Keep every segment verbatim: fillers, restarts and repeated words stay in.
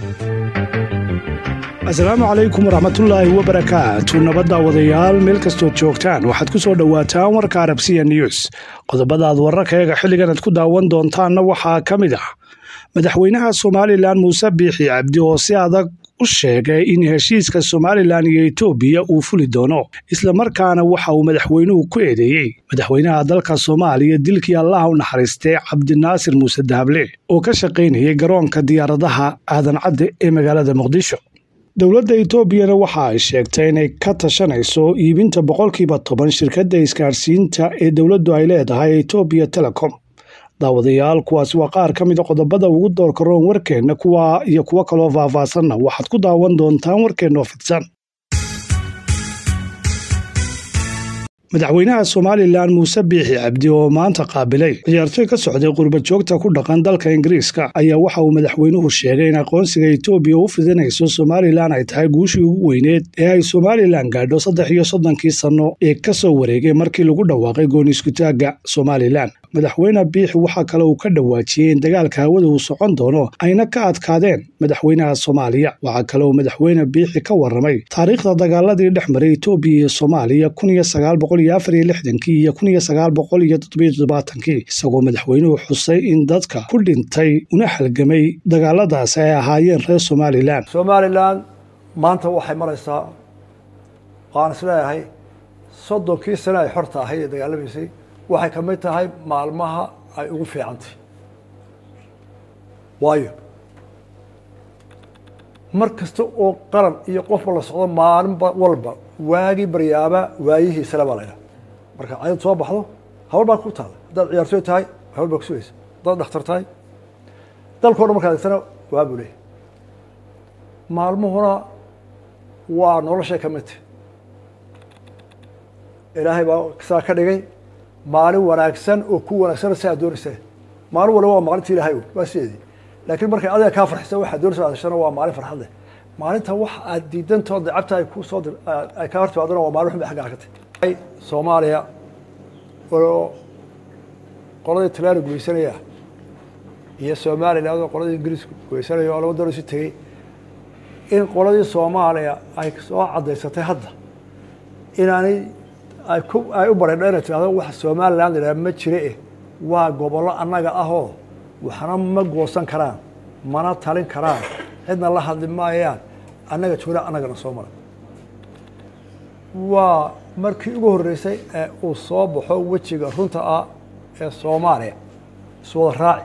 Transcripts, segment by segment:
السلام عليكم ورحمة الله وبركاته. نبدا wadayaal meel kastood joogtaan waxaad ku soo dhawaataan warka Arabsiya News. qodobada aad wararkayga xilligan aad ku daawan doontaanna waxaa ka mid ah madaxweynaha Soomaaliland Muuse Biixi Cabdi oo si adag u sheegay in heshiiska Soomaaliland iyo Itoobiya uu fuli doono isla markaana waxa uu madaxweynuhu ku eedeeyay madaxweynaha dalka Soomaaliya dilkii Allah u naxariistay Cabdinaasir Muuse Dahable oo ka shaqeynayay garoonka diyaaradaha Aadan Cadde ee magaalada Muqdisho. dowladda Itoobiya waxa ay sheegtay inay ka tashanayso iibinta boqolkiiba toban shirkadda isgaarsiinta ee dowladdu ay leedahay Ethiopia Telecom. daawadayaal kuwaas waa qaar ka mid ah qodobada ugu doorka roon warkeena kuwa iyo kuwa kale oo faahfaahsan waxaad ku daawan doontaan warkeena oo fidsan. madaxweynaha Soomaaliland Muuse Biixi Cabdi oo maanta qaabilay ciyaartoy ka socday qurba joogta ku dhaqan dalka Ingiriiska ayaa waxa uu madaxweynuhu sheegay in aqoonsiga Itoobiya uu fidinayso Soomaaliland ay tahay guushii ugu weyneed ee ay Soomaaliland gaadho saddex iyo soddonkii sano ee ka soo wareegay markii lagu dhawaaqay gooni isku taagga Soomaaliland. madaxweyne Biixi waxa kale uu ka dhawaajiyay in dagaalka hawada uu socon doono ayna ka adkaadeen madaxweynaha Soomaaliya. waxa kale oo madaxweyne Biixi ka warramay taariikhda dagaaladii dhexmaray Itoobiya iyo Soomaaliya kun iyo sagaal boqol iyo afar iyo lixdankii iyo kun iyo sagaal boqol iyo toddoba iyo toddobaatankii isagoo madaxweynuhu xusay in dadka ku dhintay una halgamay dagaaladaas ay ahaayeen reer Soomaaliland. Soomaaliland maanta waxay maraysaa qaan isleeyahay soddonkii sano ay xorta ahayd ee dagaalamaysay waxay ka mid tahay maalmaha ay ugu fiicantay. waayo mar kasta oo qaran iyo qofba la socdo maalin walba waagii baryaaba waayihiisa laba leeyahay marka ay soo baxdo hawl baa ku taal dad ciyaartoy tahay hawl baa ku sugaysa dad dhakhtar tahay dalkooda marka adeegsana waa bulay maalmuhuna waa nolosha ka mid ilaahay baa saa ka dhigay maalin wanaagsan oo ku wanaagsan si aad doonaysay maalin walba waa maalintii ilaahay waa sideedii laakiin markay adiga ka farxsan waxa doonaysaa aadashana waa maalin farxad leh maalinta wax aad diidantood dacabta ay ku soo ay ka hortimaadana waa maalin xubin xagga ka tahay Soomaaliya oo qoladii Talyaaniga gumaysanaya iyo Soomaaliland oo qoladii Ingiriiska gumaysanaya oo laba dal isu tagay in qoladii Soomaaliya ay soo cadeysatay hadda inaanay ay ku ay u bareedeen tirada wax Soomaaliland ilaa ma jiree waa gobolo annaga ah oo waxana ma goosan karaan mana talin karaan cidna la hadli maayaan annaga joogna annagana soo maray waa markii ugu horeysay ee uu soo baxo wajiga runta ah ee Soomaaliya soo raaci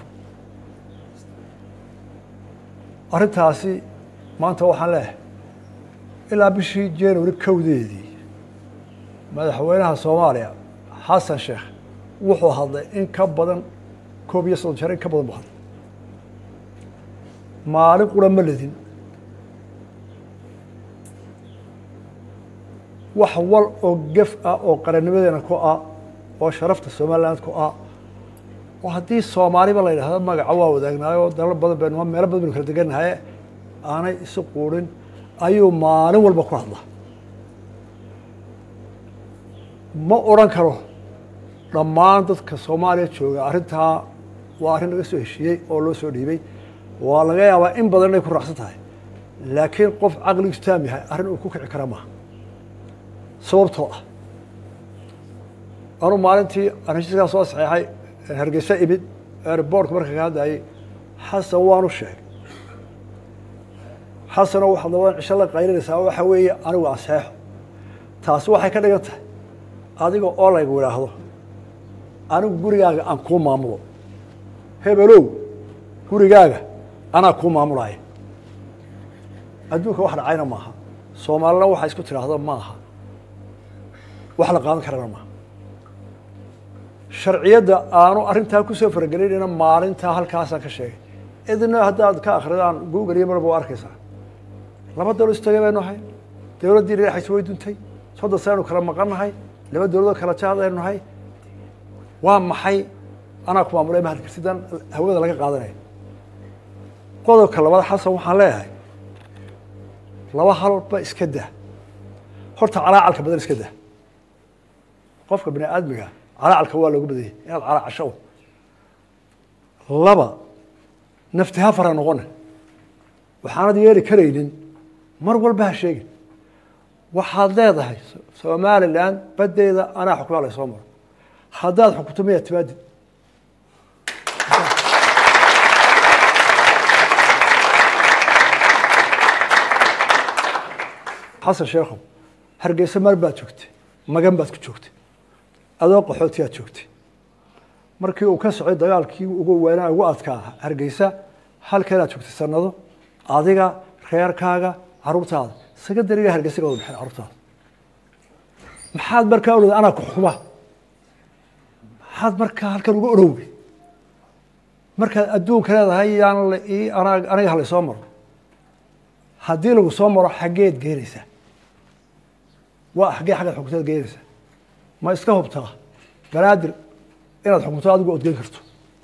arintaasi maanta waxaan leeyahay ilaa bishii January kowdeedii madaxweynaha Soomaaliya Xasan Sheekh wuxuu hadlay in ka badan koob iyo soddon jeer in ka badan buu hadlay maalin qura ma ledin wax wal oo gaf ah oo qarannimadeena ku ah oo sharafta Soomaaliland ku ah oo haddii Soomaaliba la yiraahdo magaca waa wadaagnaayo dalal badan baan meel badan kala deganahay aanay isu quurin ayuu maalin walba ku hadlaa ma oran karo dhammaan dadka Soomaaliya jooga arintaa waa arin laga soo heshiiyay oo loo soo dhiibay waa laga yaabaa in badan ay ku raacsan tahay laakiin qof aqli istaam yahay arin uu ku kici kara ma sababtoo ah anu maalintii arrintiisa soo saxeexay Hargeysa ibid airport marka ka hadayay Xasan waanu sheegay Xasan waxa dawaan cisho la qaylinaysaa waxa weeye anigu aseexo taas waxay ka dhigan tahay adiga oo la yiraahdo anigu gurigaaga aan ku maamulo hebelow gurigaaga ana ku maamulay adduunka wax dhacayna maaha Soomaalina waxa isku tiraahdo maaha wax la qaadan karana maaha sharciyada aanu arintaa ku soo fargelinayna maalinta halkaas ka sheegay idina haddaad ka akhridaan Google iyo marba arkaysaa laba dawlad istaagay baynu ahay dawladii riixaysa way duntay soddon sano kala maqanahay laba dawlad kala jaadaynu ahay waa maxay ana ku maamulay mahad karsidan hawada laga qaadanay qodobka labada Xasan waxaan leeyahay laba halba iska daa horta calaacalka badan iska daa qofka bini aadmiga calaacalka waa lagu badiyay inaad calaacasho laba naftiha fara noqon waxaanad yeeli karaynin mar walba ha sheegin waxaad leedahay Somaliland badeeda anaa xukumaa la soo maro haddaad xukunto miyaa timaadid xasan sheekhow hargeysa mar baad joogtay magan baad ku joogtay adoo qaxootiyaad joogtay markii uu ka socday dagaalkii ugu weynaa ugu adkaa hargeysa halkanaad joogtay sanado adiga reerkaaga caruurtaada secondary-ga hargeysa oo bixin caruurtaada maxaad markaa orday anaa ku xukuma maxaad markaa halkan ugu orowday markaad adduunka leedahay yaan aniga halay soo maro haddii lagu soo maro xaggeed geynaysaa waa xaggee xaggaad xukuntaad geynaysaa ma iska hubtaa banaadir inaad xukunto adigu odgeyn karto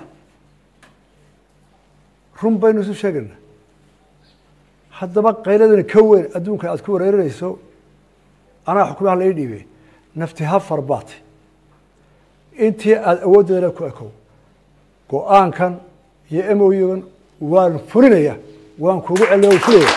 run baynu isu sheegaynaa haddaba qayladani ka weyn adduunka aad ku wareerinayso anaa xukumaha la ii dhiibay nafti ha farbaatay intii aada awooddeedana ku ekow go-aankan iyo emoygan waan fulinayaa waan kuugu celiya waan fulaya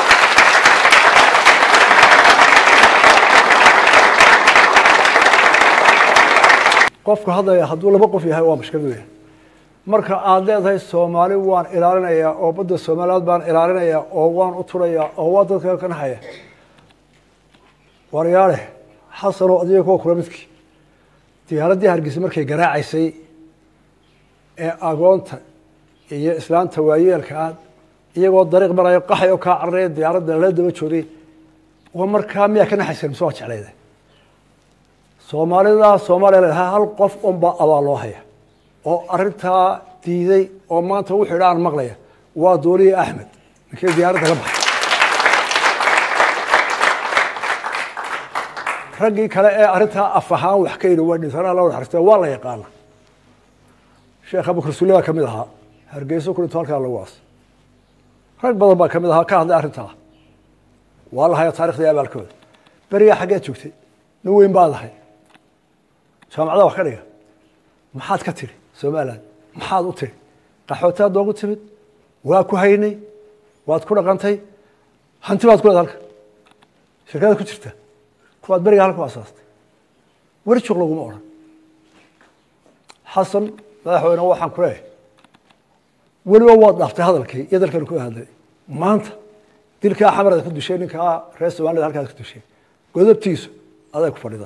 qofku hadlaya hadduu laba qof yahay waa mashkil weyn marka aad leedahay Soomaali waan ilaalinayaa oo badda Soomaaliyeed baan ilaalinayaa oo waan u turayaa oo waa dadka ka naxaya waryaale xasano adiga ku kula midkii diyaaradii hargeysa markay garaacaysay ee agoonta iyo islaanta waayeelka aad iyagoo dariiq marayo qaxayo ka carreey diyaaradda la daba joogay oo markaa miyaa ka naxaysan soo jeclayday Soomaalida Soomaaliyeed hal qof un baa abaal loo haya oo arintaa diiday oo maanta wuxuu idhaan maqlaya waa Dooliye Axmed markii diyaaradda ka baxay raggii kale ee arintaa afahaan wax ka yiri waa dhintaan la xaristay waa la yaqaan Sheekh Abu Rasuulillah kamid ahaa hargeysa ku inta lagu waas rag badan baa kamid ahaa ka hadlay arintaa waa la hayaa taariikhda abaalkooda bariga xagee joogtay nin weyn baa lahay jaamacada wax ka dhiga maxaad ka tiri Soomaaliland maxaad u tiri qaxootaad ugu timid waa ku haynay waad ku dhaqantay hanti baad ku leedahay halka shirkada ku jirta kuwaad bariga halka asaastay wari shaqo lagu oran xasan madaxweyne waxaan ku leeyahay weliba waad dhaftay hadalkii iyo dalkan ku hadlay maanta dilka xamarada ku dushay ninka reer Soomaaliland halkaas ku dushay godobtiisu aday ku fadhida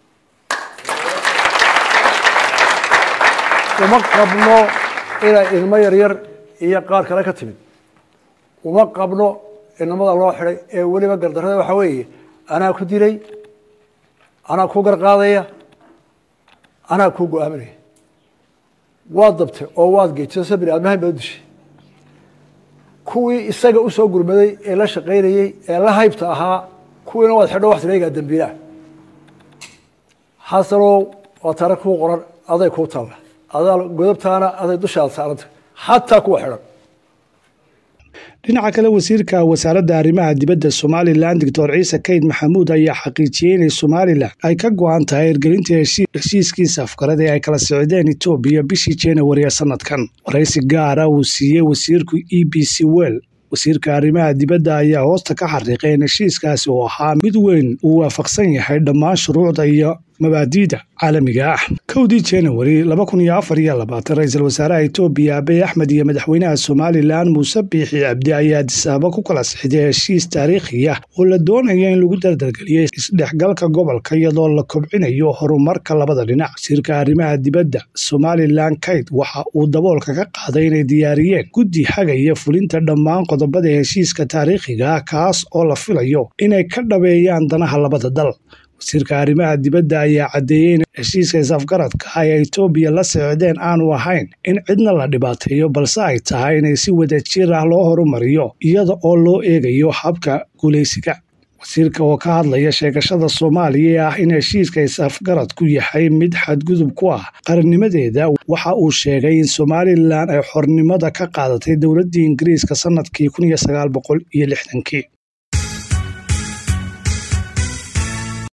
uma qabno ilaa ilmo yaryar iyo qaar kale ka timid uma qabno inamada loo xiray ee weliba gardarrada waxa weeye anaa ku dilay anaa ku garqaadaya anaa ku go'aaminaya waad dabtay oo waad geejisay sabir aadmahan baad dishay kuwii isaga u soo gurmaday ee la shaqaynayay ee la haybta ahaa kuwiina waad xidho wax tireegaa dambiilaha xasanow waa taariikh ku qoran aday ku taalla adaa godobtaana aday dushaada saaranta xataa kuwa xiran dhinaca kale wasiirka wasaaradda arrimaha dibadda Somaliland Doctor Ciise Kayd Maxamuud ayaa xaqiijiyay in Somaliland ay ka go'an tahay hirgelinta heshiiskiisa afkarad ee ay kala socdeen Itoobiya bishii January sanadkan waraysi gaar ah uu siiyay wasiirku E B C Well wasiirka arrimaha dibadda ayaa hoosta ka xariiqay in heshiiskaasi uu ahaa mid weyn uu waafaqsan yahay dhammaan shuruucda iyo mabaadiida caalamiga ah kowdii January laba kun iyo afar iyo labaatan ra'iisul wasaaraha Itoobiya Abiy Ahmed iyo madaxweynaha Somaliland Muuse Biixi Cabdi ayaa Addis Ababa ku kala saxiixday heshiis taariikhi ah oo la doonayo in lagu dardargeliyo isdhexgalka gobolka iyadoo la kobcinayo horumarka labada dhinac wasiirka arrimaha dibadda Somaliland Kayd waxa uu daboolka ka qaaday inay diyaariyeen guddi hagaya fulinta dhammaan qodobada heshiiska taariikhiga ah kaas oo la filayo inay ka dhabeeyaan danaha labada dal wasiirka arrimaha dibadda ayaa cadeeyay in heshiiska isafgaradka ay Itoobiya la socdeen aanu ahayn in cidna la dhibaateeyo balse ay tahay inay si wadajir ah loo horumariyo iyada oo loo eegayo habka guuleysiga wasiirka oo ka hadlaya sheegashada Soomaaliya ah in heshiiska isafgaradku yahay mid xadgudub ku ah qarannimadeeda waxa uu sheegay in Somaliland ay xornimada ka qaadatay dowladda Ingiriiska sanadkii kun iyo sagaal boqol iyo lixdan-kii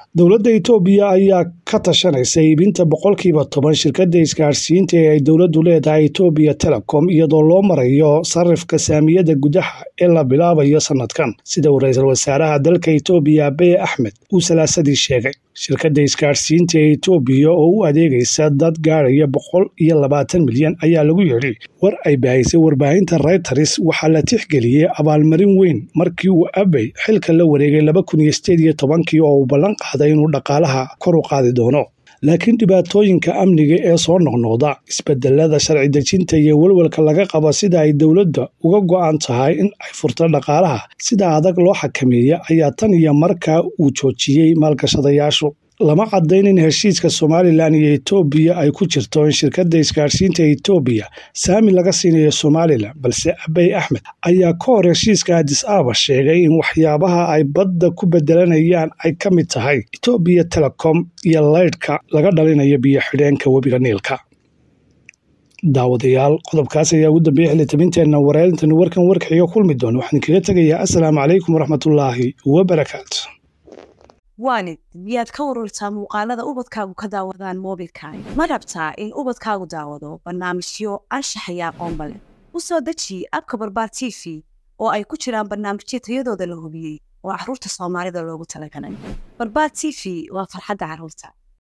dowladda Itoobiya ayaa ka tashanaysa iibinta boqolkiiba toban shirkadda isgaarsiinta ee ay dowladdu leedahay Ethiopia Telecom iyadoo loo marayo sarifka saamiyada gudaha ee la bilaabayo sanadkan sida uu ra'iisul wasaaraha dalka Itoobiya Abiy Ahmed uu salaasadii sheegay. shirkadda isgaarsiinta ee Itoobiya oo u adeegaysa dad gaaraya boqol iyo labaatan milyan ayaa lagu yiri war ay baahisay warbaahinta Reuters waxaa la tixgeliyay abaalmarin weyn markii uu Abiy xilka la wareegay laba kun iyo siddeed iyo tobankii oo uu ballan qaaday inuu dhaqaalaha kor u qaadi doono. laakiin dhibaatooyinka amniga ee soo noqnoqda isbedelada sharci dejinta iyo walwalka laga qabo sida ay dowladda uga go'an tahay in ay furto dhaqaalaha sida adag loo xakameeyo ayaa tan iyo markaa uu joojiyey maalgashadayaashu. lama caddayn in heshiiska Somaliland iyo Itoobiya ay ku jirto in shirkadda isgaarsiinta Itoobiya saami laga siinayo Somaliland balse Abiy Ahmed ayaa ka hor heshiiska Addis Ababa sheegay in waxyaabaha ay badda ku bedelanayaan ay ka mid tahay Ethiopia Telecom iyo leydhka laga dhalinayo biyo xidheenka webiga Niilka. daawadayaal qodobkaas ayaa ugu dambeeyay xilitabinteena wareerintan warkan warkiga kulmi doona waxaan kaga tagayaa assalaamu calaykum waraxmatullaahi wabarakaatuh. waalid miyaad ka warartaa muuqaalada ubadkaagu ka daawadaan moobilkaaga ma rabtaa in ubadkaagu daawado barnaamijyo anshax iyo aqoon leh u soo deji abka barbaar T V oo ay ku jiraan barnaamijyo tayadooda la hubiyey oo carruurta Soomaalida loogu talagalay. barbaar T V waa farxadda carruurta.